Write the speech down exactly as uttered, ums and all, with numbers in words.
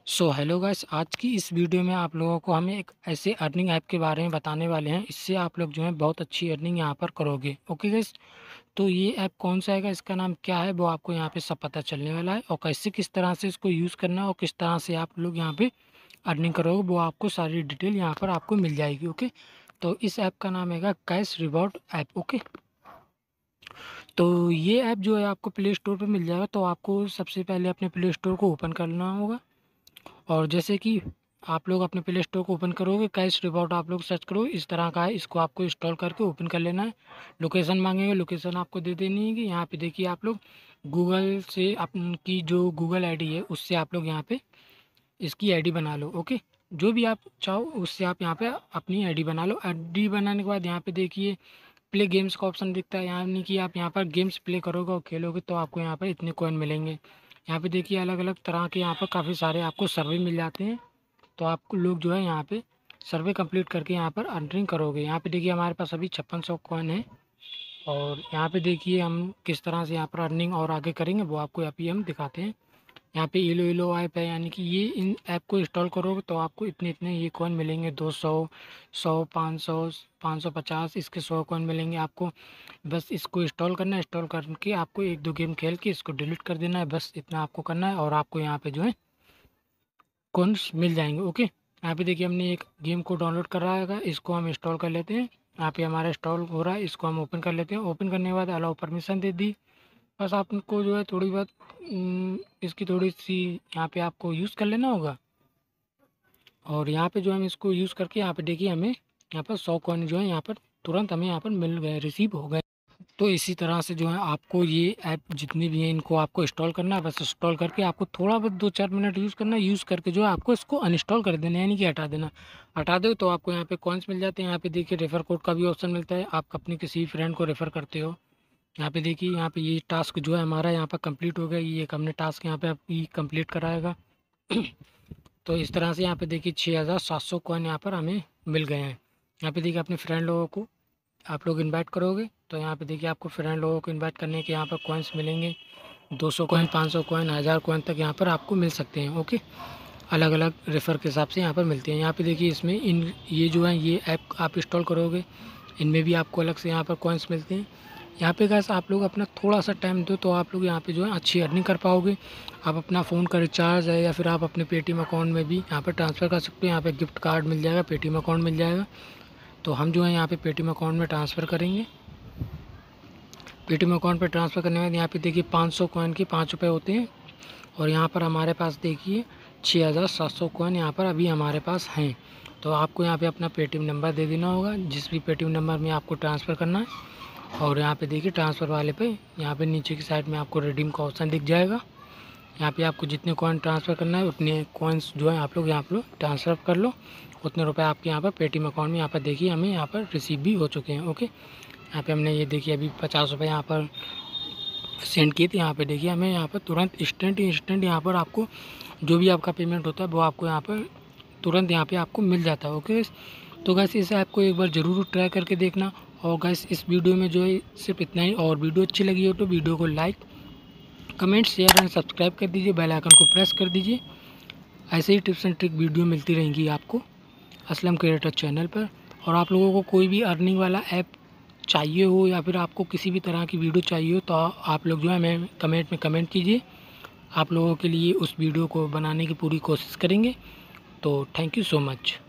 So hello guys, आज की इस वीडियो में आप लोगों को हम एक ऐसे अर्निंग ऐप के बारे में बताने वाले हैं। इससे आप लोग जो है बहुत अच्छी अर्निंग यहाँ पर करोगे। ओके गाइस, तो ये ऐप कौन सा है, इसका नाम क्या है, वो आपको यहाँ पे सब पता चलने वाला है। और कैसे किस तरह से इसको यूज़ करना है और किस तरह से आप लोग यहाँ पे अर्निंग करोगे, वो आपको सारी डिटेल यहाँ पर आपको मिल जाएगी। ओके, तो इस ऐप का नाम है कैश रिवॉर्ड ऐप। ओके, तो ये ऐप जो है आपको प्ले स्टोर पर मिल जाएगा। तो आपको सबसे पहले अपने प्ले स्टोर को ओपन करना होगा। और जैसे कि आप लोग अपने प्ले स्टोर को ओपन करोगे, कैश रिवॉर्ड आप लोग सर्च करो, इस तरह का है। इसको आपको इंस्टॉल करके ओपन कर लेना है। लोकेशन मांगेंगे, लोकेशन आपको दे देनी है कि यहाँ पे देखिए आप लोग गूगल से आपकी जो गूगल आईडी है उससे आप लोग यहाँ पे इसकी आईडी बना लो। ओके, जो भी आप चाहो उससे आप यहाँ पे अपनी आईडी बना लो। आईडी बनाने के बाद यहाँ पे देखिए प्ले गेम्स का ऑप्शन दिखता है, यानी कि आप यहाँ पर गेम्स प्ले करोगे और खेलोगे तो आपको यहाँ पर इतने कॉइन मिलेंगे। यहाँ पे देखिए अलग अलग तरह के यहाँ पर काफ़ी सारे आपको सर्वे मिल जाते हैं। तो आपको लोग जो है यहाँ पे सर्वे कंप्लीट करके यहाँ पर अर्निंग करोगे। यहाँ पे देखिए हमारे पास अभी छप्पन सौ कॉइन है। और यहाँ पे देखिए हम किस तरह से यहाँ पर अर्निंग और आगे करेंगे वो आपको अभी हम दिखाते हैं। यहाँ पे इलो इलो ऐप है, यानी कि ये इन ऐप को इंस्टॉल करोगे तो आपको इतने इतने ये कॉइन मिलेंगे। दो सौ, सौ, पाँच सौ, पाँच सौ पचास, इसके सौ कॉइन मिलेंगे आपको। बस इसको इंस्टॉल करना है। इंस्टॉल करके आपको एक दो गेम खेल के इसको डिलीट कर देना है। बस इतना आपको करना है और आपको यहाँ पे जो है कॉइन्स मिल जाएंगे। ओके, यहाँ पे देखिए हमने एक गेम को डाउनलोड कर रहा है, इसको हम इंस्टॉल कर लेते हैं। यहाँ पे हमारा इंस्टॉल हो रहा है, इसको हम ओपन कर लेते हैं। ओपन करने के बाद अलाउ परमिशन दे दी। बस आपको जो है थोड़ी बहुत उम, इसकी थोड़ी सी यहाँ पे आपको यूज़ कर लेना होगा। और यहाँ पे जो हम इसको यूज़ करके यहाँ पे देखिए हमें यहाँ पर सौ कॉइन जो है यहाँ पर तुरंत हमें यहाँ पर मिल गए, रिसीव हो गए। तो इसी तरह से जो है आपको ये ऐप जितनी भी हैं इनको आपको इंस्टॉल करना है। बस इंस्टॉल करके आपको थोड़ा बहुत दो चार मिनट यूज़ करना है। यूज़ करके जो है आपको इसको अनइंस्टॉल कर देना है, यानी कि हटा देना। हटा दो तो आपको यहाँ पे कॉइन्स मिल जाते हैं। यहाँ पे देखिए रेफर कोड का भी ऑप्शन मिलता है, आप अपने किसी फ्रेंड को रेफ़र करते हो। यहाँ पे देखिए यहाँ पे ये टास्क जो है हमारा यहाँ पर कंप्लीट हो गया। ये एक हमने टास्क यहाँ पे अभी कंप्लीट कराएगा। तो इस तरह से यहाँ पे देखिए छः हज़ार सात सौ कॉइन यहाँ पर हमें मिल गए हैं। यहाँ पे देखिए अपने फ्रेंड लोगों को आप लोग इनवाइट करोगे तो यहाँ पे देखिए आपको फ्रेंड लोगों को इनवाइट करने के यहाँ पर कॉइन्स मिलेंगे। दो सौ कॉइन, पाँच सौ कॉइन, हज़ार कॉइन तक यहाँ पर आपको मिल सकते हैं। ओके, अलग अलग रेफ़र के हिसाब से यहाँ पर मिलते हैं। यहाँ पे देखिए इसमें इन ये जो है ये ऐप आप इंस्टॉल करोगे, इनमें भी आपको अलग से यहाँ पर कॉइन्स मिलते हैं। यहाँ पे गाइस आप लोग अपना थोड़ा सा टाइम दो तो आप लोग यहाँ पे जो है अच्छी अर्निंग कर पाओगे। आप अपना फ़ोन का रिचार्ज है या फिर आप अपने पेटीएम अकाउंट में भी यहाँ पर ट्रांसफ़र कर सकते हो। यहाँ पे गिफ्ट कार्ड मिल जाएगा, पेटीएम अकाउंट मिल जाएगा। तो हम जो है यहाँ पे पेटीएम अकाउंट में ट्रांसफ़र करेंगे। पेटीएम अकाउंट पे ट्रांसफ़र करने के बाद यहाँ पे देखिए पाँच सौ कॉइन के पाँच रुपये होते हैं। और यहाँ पर हमारे पास देखिए छः हज़ार सात सौ कॉइन यहाँ पर अभी हमारे पास हैं। तो आपको यहाँ पे अपना पेटीएम नंबर दे देना होगा, जिस भी पेटीएम नंबर में आपको ट्रांसफ़र करना है। और यहाँ पे देखिए ट्रांसफ़र वाले पे यहाँ पे नीचे की साइड में आपको रिडीम का ऑप्शन दिख जाएगा। यहाँ पे आपको जितने कॉइन ट्रांसफ़र करना है उतने कॉइन्स जो है आप लोग यहाँ पर ट्रांसफ़र कर लो। उतने रुपए आपके यहाँ पर पेटीएम अकाउंट में यहाँ पर देखिए हमें यहाँ पर रिसीव भी हो चुके हैं। ओके, यहाँ पे हमने ये देखिए अभी पचास रुपये यहाँ पर सेंड किए थे। यहाँ पे देखिए हमें यहाँ पर तुरंत इंस्टेंट इंस्टेंट यहाँ पर आपको जो भी आपका पेमेंट होता है वो आपको यहाँ पर तुरंत यहाँ पे आपको मिल जाता है। ओके, तो गैस इस ऐप को एक बार ज़रूर ट्राई करके देखना। और गैस इस वीडियो में जो है सिर्फ इतना ही। और वीडियो अच्छी लगी हो तो वीडियो को like, comment, share and subscribe कर दीजिए। बेल आइकन को प्रेस कर दीजिए। ऐसे ही टिप्स एंड ट्रिक वीडियो मिलती रहेंगी आपको असलम क्रिएटर चैनल पर। और आप लोगों को कोई भी अर्निंग वाला ऐप चाहिए हो या फिर आपको किसी भी तरह की वीडियो चाहिए हो तो आप लोग जो है हमें कमेंट में कमेंट कीजिए। आप लोगों के लिए उस वीडियो को बनाने की पूरी कोशिश करेंगे। तो थैंक यू सो मच।